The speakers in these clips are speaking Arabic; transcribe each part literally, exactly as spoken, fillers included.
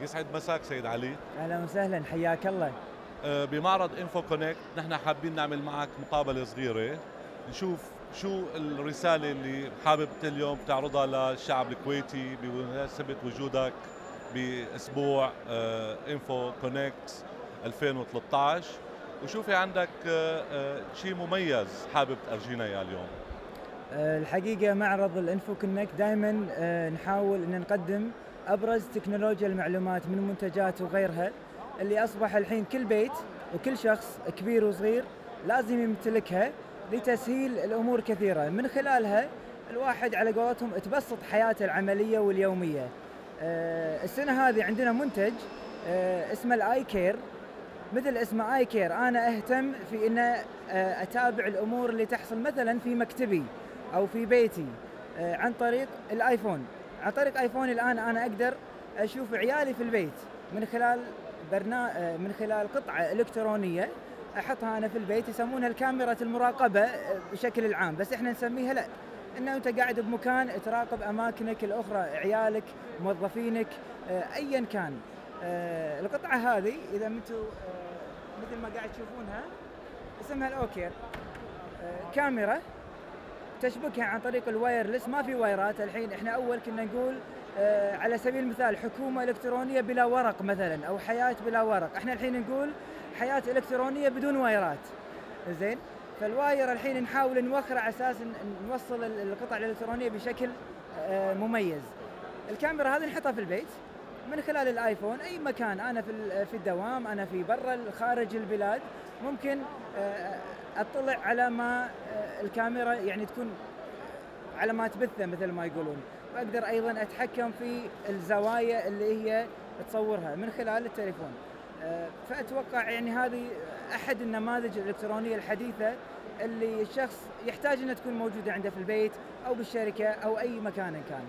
يسعد مساك سيد علي. اهلا وسهلا، حياك الله. بمعرض InfoConnect نحن حابين نعمل معك مقابلة صغيرة نشوف شو الرسالة اللي حابب اليوم تعرضها للشعب الكويتي بمناسبة وجودك بأسبوع InfoConnect ألفين وثلاثة عشر، وشو في عندك شيء مميز حابب تأرجينا اياه اليوم؟ الحقيقة معرض الInfoConnect دائما نحاول ان نقدم ابرز تكنولوجيا المعلومات من منتجات وغيرها اللي اصبح الحين كل بيت وكل شخص كبير وصغير لازم يمتلكها لتسهيل الامور كثيرة. من خلالها الواحد على قولتهم تبسط حياته العملية واليومية. السنة هذه عندنا منتج اسمه الايكير. مثل اسمه ايكير، انا اهتم في ان اتابع الامور اللي تحصل مثلا في مكتبي او في بيتي عن طريق الايفون. عن طريق ايفوني الان انا اقدر اشوف عيالي في البيت من خلال برنامج من خلال قطعه الكترونيه احطها انا في البيت، يسمونها الكاميرا المراقبه بشكل العام، بس احنا نسميها لا، انه انت قاعد بمكان تراقب اماكنك الاخرى، عيالك، موظفينك، ايا كان. القطعه هذه اذا انتم مثل ما قاعد تشوفونها اسمها الاوكير، كاميرا تشبكها عن طريق الوايرلس، ما في وايرات. الحين احنا اول كنا نقول آه على سبيل المثال حكومه الكترونيه بلا ورق مثلا، او حياه بلا ورق. احنا الحين نقول حياه الكترونيه بدون وايرات. زين، فالواير الحين نحاول نوخر على اساس نوصل القطع الالكترونيه بشكل آه مميز. الكاميرا هذه نحطها في البيت من خلال الايفون، اي مكان، انا في في الدوام، اانا في برا خارج البلاد، ممكن آه اطلع على ما الكاميرا يعني تكون على ما تبثه مثل ما يقولون، واقدر ايضا اتحكم في الزوايا اللي هي تصورها من خلال التليفون. فاتوقع يعني هذه احد النماذج الالكترونيه الحديثه اللي الشخص يحتاج انها تكون موجوده عنده في البيت او بالشركه او اي مكان كان.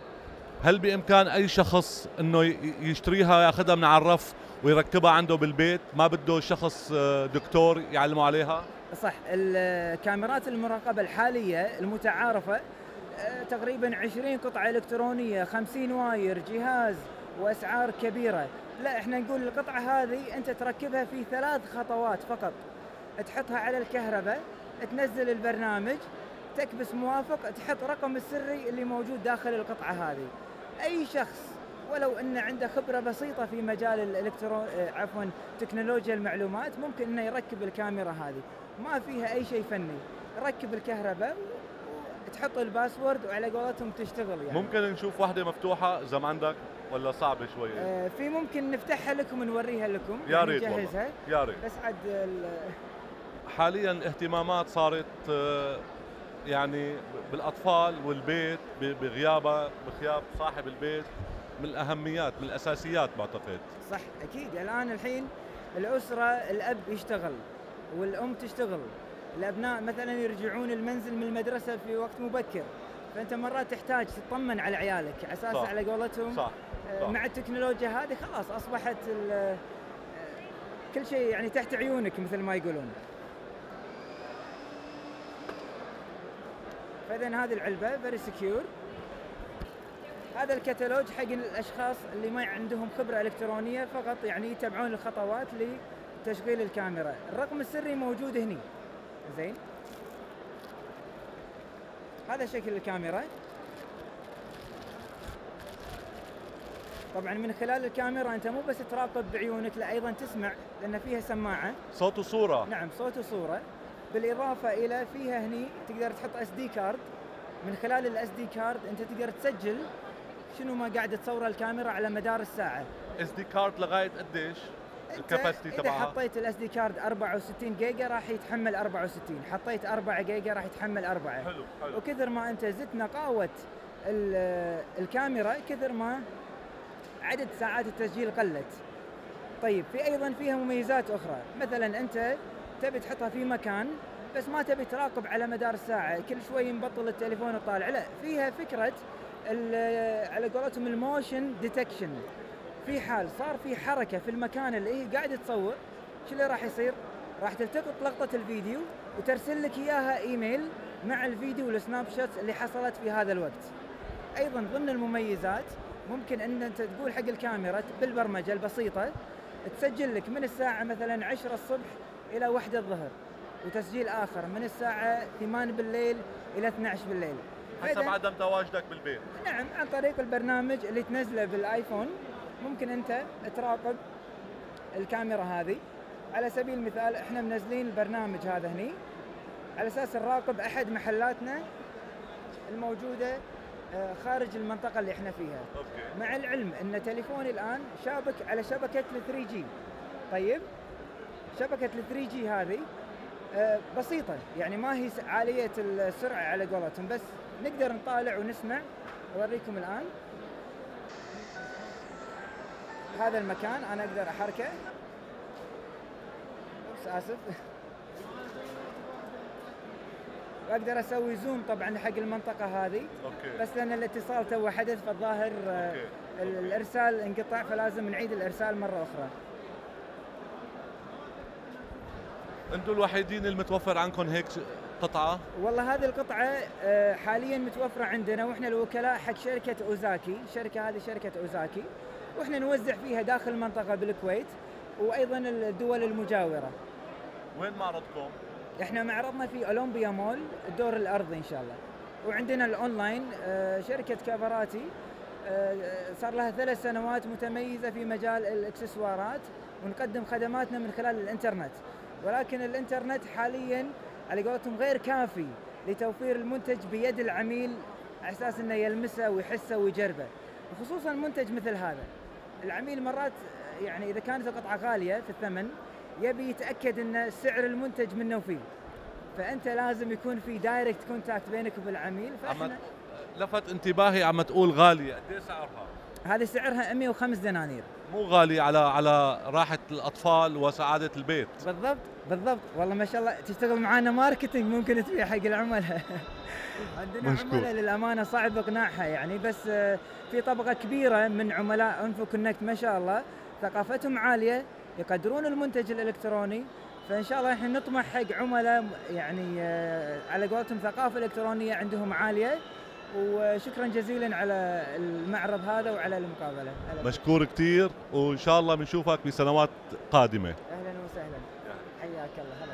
هل بامكان اي شخص انه يشتريها ياخذها من على الرف ويركبها عنده بالبيت، ما بده شخص دكتور يعلمه عليها؟ صح. الكاميرات المراقبة الحالية المتعارفة تقريبا عشرين قطعة إلكترونية، خمسين واير، جهاز، وأسعار كبيرة. لا، احنا نقول القطعة هذه أنت تركبها في ثلاث خطوات فقط. تحطها على الكهرباء، تنزل البرنامج، تكبس موافق، تحط رقم السري اللي موجود داخل القطعة هذه. أي شخص ولو أن عنده خبرة بسيطة في مجال الإلكترون عفوا تكنولوجيا المعلومات ممكن أنه يركب الكاميرا هذه، ما فيها أي شيء فني. ركب الكهرباء، تحط الباسورد، وعلى قولتهم تشتغل. يعني ممكن نشوف واحدة مفتوحة إذا ما عندك، ولا صعبة شوية؟ آه في ممكن نفتحها لكم ونوريها لكم، يا ريت يعني والله، يا ريت. بس عاد حاليا الاهتمامات صارت يعني بالأطفال والبيت بغيابه بغياب صاحب البيت من الأهميات، من الأساسيات بعتقد. صح، أكيد. الآن الحين الأسرة، الأب يشتغل والأم تشتغل، الأبناء مثلا يرجعون المنزل من المدرسة في وقت مبكر، فأنت مرات تحتاج تطمن على عيالك على أساس على قولتهم. صح. صح. مع التكنولوجيا هذه خلاص أصبحت كل شيء يعني تحت عيونك مثل ما يقولون. فإذا هذه العلبة فيري سكيور. هذا الكتالوج حق الاشخاص اللي ما عندهم خبره الكترونيه، فقط يعني يتبعون الخطوات لتشغيل الكاميرا. الرقم السري موجود هني. زين، هذا شكل الكاميرا. طبعا من خلال الكاميرا انت مو بس تراقب بعيونك، لا ايضا تسمع، لان فيها سماعه صوت وصوره. نعم، صوت وصوره. بالاضافه الى فيها هني تقدر تحط اس دي كارد. من خلال الاس دي كارد انت تقدر تسجل شنو ما قاعد تصوره الكاميرا على مدار الساعه. اس دي كارد لغايه قديش الكاباسيتي تبعها؟ اذا حطيت الاس دي كارد أربعة وستين جيجا راح يتحمل أربعة وستين، حطيت أربعة جيجا راح يتحمل أربعة. حلو حلو. وكثر ما انت زدت نقاوه الكاميرا كثر ما عدد ساعات التسجيل قلت. طيب في ايضا فيها مميزات اخرى، مثلا انت تبي تحطها في مكان بس ما تبي تراقب على مدار الساعه، كل شوي نبطل التليفون وطالع، لا، فيها فكره على قولتهم الموشن ديتكشن. في حال صار في حركه في المكان اللي هي قاعده تصور، شو اللي راح يصير؟ راح تلتقط لقطه الفيديو وترسل لك اياها ايميل مع الفيديو والسناب شوت اللي حصلت في هذا الوقت. ايضا ضمن المميزات ممكن ان انت تقول حق الكاميرا بالبرمجه البسيطه تسجل لك من الساعه مثلا عشرة الصبح الى واحدة الظهر، وتسجيل اخر من الساعه ثمانية بالليل الى اثني عشر بالليل حسب عدم تواجدك بالبيت. نعم، عن طريق البرنامج اللي تنزله بالايفون ممكن انت تراقب الكاميرا هذه. على سبيل المثال احنا منزلين البرنامج هذا هني على اساس نراقب احد محلاتنا الموجوده خارج المنطقه اللي احنا فيها. أوكي. مع العلم ان تليفوني الان شابك على شبكه ال ثري جي. طيب شبكه ال ثري جي هذه بسيطه، يعني ما هي عاليه السرعه على قولتهم، بس نقدر نطالع ونسمع. اوريكم الان هذا المكان انا اقدر احركه. بس اسف. واقدر اسوي زوم طبعا حق المنطقه هذه. أوكي. بس لان الاتصال تو حدث فالظاهر أوكي. الارسال انقطع، فلازم نعيد الارسال مره اخرى. انتم الوحيدين المتوفر عندكم هيك قطعه؟ والله هذه القطعه حاليا متوفره عندنا، واحنا الوكلاء حق شركه اوزاكي. الشركه هذه شركه اوزاكي، واحنا نوزع فيها داخل المنطقه بالكويت وايضا الدول المجاوره. وين معرضكم؟ احنا معرضنا في اولمبيا مول الدور الارضي ان شاء الله، وعندنا الاونلاين شركه كافراتي صار لها ثلاث سنوات متميزه في مجال الاكسسوارات، ونقدم خدماتنا من خلال الانترنت. ولكن الانترنت حاليا على قولتهم غير كافي لتوفير المنتج بيد العميل على اساس انه يلمسه ويحسه ويجربه، وخصوصا منتج مثل هذا. العميل مرات يعني اذا كانت القطعه غاليه في الثمن يبي يتاكد ان سعر المنتج منه وفيه، فانت لازم يكون في دايركت كونتاكت بينك وبين العميل. فاحنا لفت انتباهي عم تقول غاليه، قد ايه سعرها؟ هذه سعرها مئة وخمس دنانير. مو غالي على على راحه الاطفال وسعاده البيت. بالضبط بالضبط. والله ما شاء الله تشتغل معانا ماركتينج، ممكن تبيع حق العملاء. عندنا مشكور. عملاء للامانه صعب اقناعها يعني، بس في طبقه كبيره من عملاء انفوكونكت ما شاء الله ثقافتهم عاليه، يقدرون المنتج الالكتروني. فان شاء الله احنا نطمح حق عملاء يعني على قولتهم ثقافه الكترونيه عندهم عاليه. وشكرا جزيلا على المعرض هذا وعلى المقابله. مشكور كثير، وان شاء الله بنشوفك بسنوات قادمه. اهلا وسهلا، حياك الله.